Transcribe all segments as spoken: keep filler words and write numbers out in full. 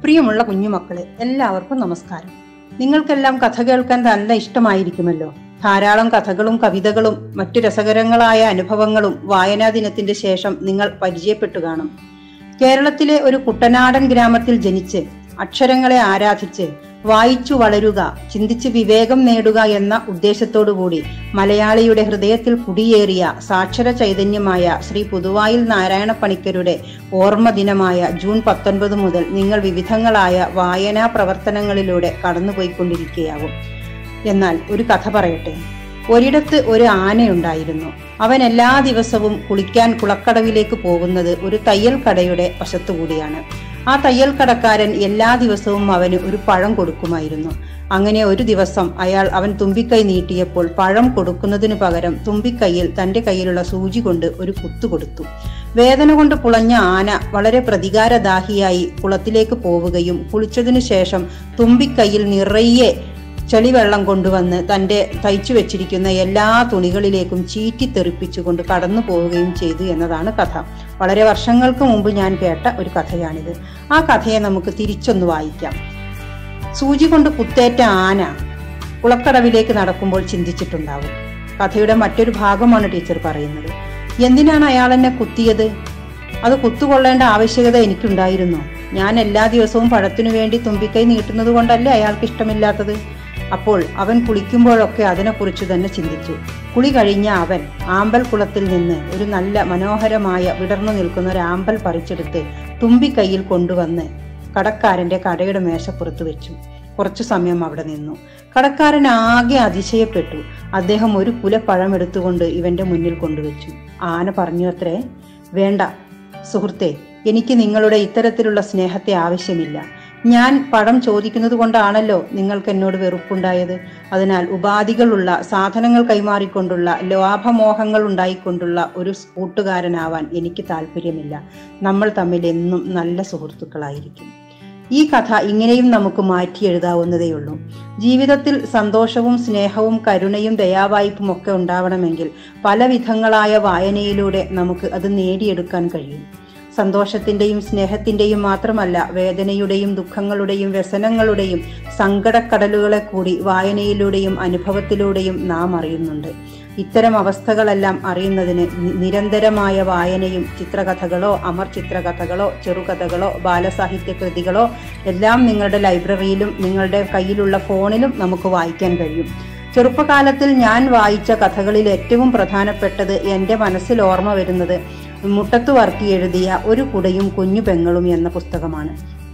പ്രിയമുള്ള കുഞ്ഞുമക്കളെ, എല്ലാവർക്കും നമസ്കാരം. നിങ്ങൾക്കെല്ലാം കഥ കേൾക്കാൻ നല്ല ഇഷ്ടമായിരിക്കുമല്ലോ. ധാരാളം കഥകളും കവിതകളും മറ്റു രസകരങ്ങളായ അനുഭവങ്ങളും വായനാ ദിനത്തിന്റെ ശേഷം നിങ്ങൾ പരിചയപ്പെട്ടു കാണും. കേരളത്തിലെ ഒരു കുട്ടനാടൻ ഗ്രാമത്തിൽ ജനിച്ച് അക്ഷരങ്ങളെ ആരാധിച്ച് വായിച്ചു വളരുക, ചിന്തിച്ച് വിവേകം നേടുക എന്ന ഉദ്ദേശത്തോടുകൂടി മലയാളിയുടെ ഹൃദയത്തിൽ കുടിയേറിയ സാക്ഷര ചൈതന്യമായ ശ്രീ പുതുവായിൽ നാരായണ പണിക്കരുടെ ഓർമ്മ ദിനമായ ജൂൺ പത്തൊൻപത് മുതൽ നിങ്ങൾ വിവിധങ്ങളായ വായനാ പ്രവർത്തനങ്ങളിലൂടെ കടന്നുപോയിക്കൊണ്ടിരിക്കുകയാകും. എന്നാൽ ഒരു കഥ പറയട്ടെ. ഒരിടത്ത് ഒരു ആനയുണ്ടായിരുന്നു. അവൻ എല്ലാ ദിവസവും കുളിക്കാൻ കുളക്കടവിലേക്ക് പോകുന്നത് ഒരു തയ്യൽ കടയുടെ വശത്തുകൂടിയാണ്. ആ തയ്യൽ കടക്കാരൻ എല്ലാ ദിവസവും അവന് ഒരു പഴം കൊടുക്കുമായിരുന്നു. അങ്ങനെ ഒരു ദിവസം അയാൾ അവൻ തുമ്പിക്കൈ നീട്ടിയപ്പോൾ പഴം കൊടുക്കുന്നതിനു പകരം തുമ്പിക്കൈയിൽ തന്റെ കയ്യിലുള്ള സൂചി കൊണ്ട് ഒരു കുത്തു കൊടുത്തു. വേദന കൊണ്ട് പുളഞ്ഞ ആന വളരെ പ്രതികാരദാഹിയായി കുളത്തിലേക്ക് പോവുകയും കുളിച്ചതിനു ശേഷം തുമ്പിക്കൈയിൽ നിറയെ ചെളിവെള്ളം കൊണ്ടുവന്ന് തന്റെ തയ്ച്ചു വെച്ചിരിക്കുന്ന എല്ലാ തുണികളിലേക്കും ചീറ്റി തെറിപ്പിച്ചുകൊണ്ട് കടന്നു പോവുകയും ചെയ്തു എന്നതാണ് കഥ. വളരെ വർഷങ്ങൾക്ക് മുമ്പ് ഞാൻ കേട്ട ഒരു കഥയാണിത്. ആ കഥയെ നമുക്ക് തിരിച്ചൊന്ന് വായിക്കാം. സൂചി കൊണ്ട് കുത്തേറ്റ ആന കുളക്കടവിലേക്ക് നടക്കുമ്പോൾ ചിന്തിച്ചിട്ടുണ്ടാവും. കഥയുടെ മറ്റൊരു ഭാഗമാണ് ടീച്ചർ പറയുന്നത്. എന്തിനാണ് അയാൾ എന്നെ കുത്തിയത്? അത് കുത്തുകൊള്ളേണ്ട ആവശ്യകത എനിക്കുണ്ടായിരുന്നോ? ഞാൻ എല്ലാ ദിവസവും പഴത്തിനു വേണ്ടി തുമ്പിക്കൈ നീട്ടുന്നത് കൊണ്ടല്ലേ അയാൾക്ക് ഇഷ്ടമില്ലാത്തത്? അപ്പോൾ അവൻ കുളിക്കുമ്പോഴൊക്കെ അതിനെക്കുറിച്ച് തന്നെ ചിന്തിച്ചു. കുളി കഴിഞ്ഞ അവൻ ആമ്പൽ കുളത്തിൽ നിന്ന് ഒരു നല്ല മനോഹരമായ വിടർന്നു നിൽക്കുന്ന ഒരു ആമ്പൽ പറിച്ചെടുത്ത് തുമ്പിക്കൈയിൽ കൊണ്ടുവന്ന് കടക്കാരന്റെ കടയുടെ മേശപ്പുറത്ത് വെച്ചു. കുറച്ചു സമയം അവിടെ നിന്നു. കടക്കാരൻ ആകെ അതിശയപ്പെട്ടു. അദ്ദേഹം ഒരു കുല പഴം എടുത്തുകൊണ്ട് ഇവന്റെ മുന്നിൽ കൊണ്ടുവച്ചു. ആന പറഞ്ഞു അത്രേ, വേണ്ട സുഹൃത്തെ, എനിക്ക് നിങ്ങളുടെ ഇത്തരത്തിലുള്ള സ്നേഹത്തെ ആവശ്യമില്ല. ഞാൻ പഴം ചോദിക്കുന്നത് കൊണ്ടാണല്ലോ നിങ്ങൾക്ക് എന്നോട് വെറുപ്പുണ്ടായത്. അതിനാൽ ഉപാധികളുള്ള സാധനങ്ങൾ കൈമാറിക്കൊണ്ടുള്ള ലാഭമോഹങ്ങൾ ഉണ്ടായിക്കൊണ്ടുള്ള ഒരു കൂട്ടുകാരനാവാൻ എനിക്ക് താല്പര്യമില്ല. നമ്മൾ തമ്മിൽ എന്നും നല്ല സുഹൃത്തുക്കളായിരിക്കും. ഈ കഥ ഇങ്ങനെയും നമുക്ക് മാറ്റി എഴുതാവുന്നതേയുള്ളൂ. ജീവിതത്തിൽ സന്തോഷവും സ്നേഹവും കരുണയും ദയാവായ്പും ഒക്കെ ഉണ്ടാവണമെങ്കിൽ പല വിധങ്ങളായ വായനയിലൂടെ നമുക്ക് അത് നേടിയെടുക്കാൻ കഴിയും. സന്തോഷത്തിന്റെയും സ്നേഹത്തിന്റെയും മാത്രമല്ല, വേദനയുടെയും ദുഃഖങ്ങളുടെയും വ്യസനങ്ങളുടെയും സങ്കടക്കടലുകളെ കൂടി വായനയിലൂടെയും അനുഭവത്തിലൂടെയും നാം അറിയുന്നുണ്ട്. ഇത്തരം അവസ്ഥകളെല്ലാം അറിയുന്നതിന് നിരന്തരമായ വായനയും ചിത്രകഥകളോ അമർ ചിത്രകഥകളോ ചെറുകഥകളോ ബാലസാഹിത്യ കൃതികളോ എല്ലാം നിങ്ങളുടെ ലൈബ്രറിയിലും നിങ്ങളുടെ കയ്യിലുള്ള ഫോണിലും നമുക്ക് വായിക്കാൻ കഴിയും. ചെറുപ്പകാലത്തിൽ ഞാൻ വായിച്ച കഥകളിൽ ഏറ്റവും പ്രധാനപ്പെട്ടത് എൻ്റെ മനസ്സിൽ ഓർമ്മ വരുന്നത് മുട്ടത്തു വർക്കി എഴുതിയ ഒരു കുടയും കുഞ്ഞു പെങ്ങളും എന്ന പുസ്തകമാണ്.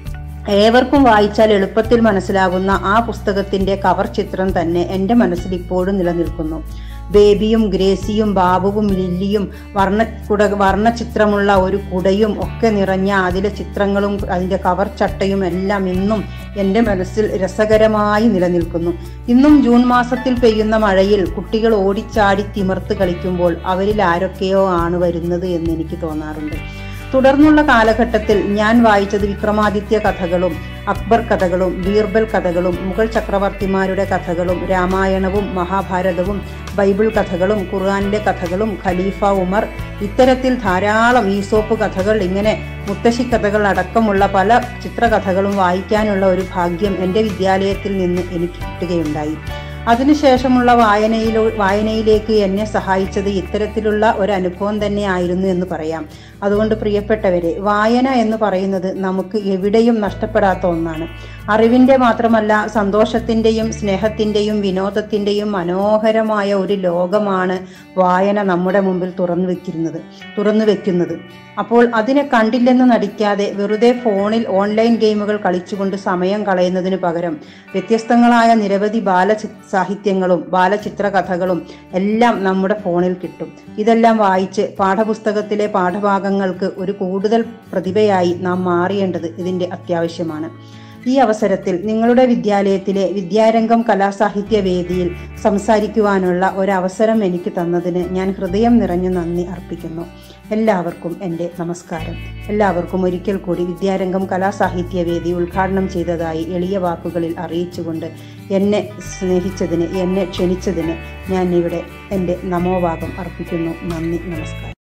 ഏവർക്കും വായിച്ചാൽ എളുപ്പത്തിൽ മനസ്സിലാകുന്ന ആ പുസ്തകത്തിന്റെ കവർ ചിത്രം തന്നെ എൻ്റെ മനസ്സിൽ ഇപ്പോഴും നിലനിൽക്കുന്നു. ബേബിയും ഗ്രേസിയും ബാബുവും ലില്ലിയും വർണ്ണ കുട വർണ്ണചിത്രമുള്ള ഒരു കുടയും ഒക്കെ നിറഞ്ഞ അതിലെ ചിത്രങ്ങളും അതിന്റെ കവർ ചട്ടയും എല്ലാം ഇന്നും എൻ്റെ മനസ്സിൽ രസകരമായി നിലനിൽക്കുന്നു. ഇന്നും ജൂൺ മാസത്തിൽ പെയ്യുന്ന മഴയിൽ കുട്ടികൾ ഓടിച്ചാടി തിമിർത്ത് കളിക്കുമ്പോൾ അവരിൽ ആരൊക്കെയോ ആണ് വരുന്നത് എന്ന് എനിക്ക് തോന്നാറുണ്ട്. തുടർന്നുള്ള കാലഘട്ടത്തിൽ ഞാൻ വായിച്ചത് വിക്രമാദിത്യ കഥകളും അക്ബർ കഥകളും ബീർബൽ കഥകളും മുഗൾ ചക്രവർത്തിമാരുടെ കഥകളും രാമായണവും മഹാഭാരതവും ബൈബിൾ കഥകളും ഖുർആനിലെ കഥകളും ഖലീഫ ഉമർ, ഇത്തരത്തിൽ ധാരാളം ഈസോപ്പ് കഥകൾ, ഇങ്ങനെ മുത്തശ്ശി കഥകൾ അടക്കമുള്ള പല ചിത്രകഥകളും വായിക്കാനുള്ള ഒരു ഭാഗ്യം എൻ്റെ വിദ്യാലയത്തിൽ നിന്ന് എനിക്ക് കിട്ടുകയുണ്ടായി. അതിനുശേഷമുള്ള വായനയിലോ വായനയിലേക്ക് എന്നെ സഹായിച്ചത് ഇത്തരത്തിലുള്ള ഒരു അനുഭവം തന്നെ ആയിരുന്നു എന്ന് പറയാം. അതുകൊണ്ട് പ്രിയപ്പെട്ടവരെ, വായന എന്ന് പറയുന്നത് നമുക്ക് എവിടെയും നഷ്ടപ്പെടാത്ത ഒന്നാണ്. അറിവിൻ്റെ മാത്രമല്ല, സന്തോഷത്തിൻ്റെയും സ്നേഹത്തിൻ്റെയും വിനോദത്തിൻ്റെയും മനോഹരമായ ഒരു ലോകമാണ് വായന നമ്മുടെ മുമ്പിൽ തുറന്നു വെക്കുന്നത് തുറന്നു വെക്കുന്നത് അപ്പോൾ അതിനെ കണ്ടില്ലെന്ന് നടിക്കാതെ വെറുതെ ഫോണിൽ ഓൺലൈൻ ഗെയിമുകൾ കളിച്ചുകൊണ്ട് സമയം കളയുന്നതിന് പകരം വ്യത്യസ്തങ്ങളായ നിരവധി ബാല സാഹിത്യങ്ങളും ബാലചിത്രകഥകളും എല്ലാം നമ്മുടെ ഫോണിൽ കിട്ടും. ഇതെല്ലാം വായിച്ച് പാഠപുസ്തകത്തിലെ പാഠഭാഗങ്ങൾക്ക് ഒരു കൂടുതൽ പ്രതിഭയായി നാം മാറേണ്ടത് ഇതിൻ്റെ അത്യാവശ്യമാണ്. ഈ അവസരത്തിൽ നിങ്ങളുടെ വിദ്യാലയത്തിലെ വിദ്യാരംഗം കലാസാഹിത്യ വേദിയിൽ സംസാരിക്കുവാനുള്ള ഒരവസരം എനിക്ക് തന്നതിന് ഞാൻ ഹൃദയം നിറഞ്ഞ നന്ദി അർപ്പിക്കുന്നു. എല്ലാവർക്കും എൻ്റെ നമസ്കാരം. എല്ലാവർക്കും ഒരിക്കൽ കൂടി വിദ്യാരംഗം കലാസാഹിത്യ വേദി ഉദ്ഘാടനം ചെയ്തതായി എളിയ വാക്കുകളിൽ അറിയിച്ചുകൊണ്ട് എന്നെ സ്നേഹിച്ചതിന്, എന്നെ ക്ഷണിച്ചതിന് ഞാൻ ഇവിടെ എൻ്റെ നമോഭാഗം അർപ്പിക്കുന്നു. നന്ദി, നമസ്കാരം.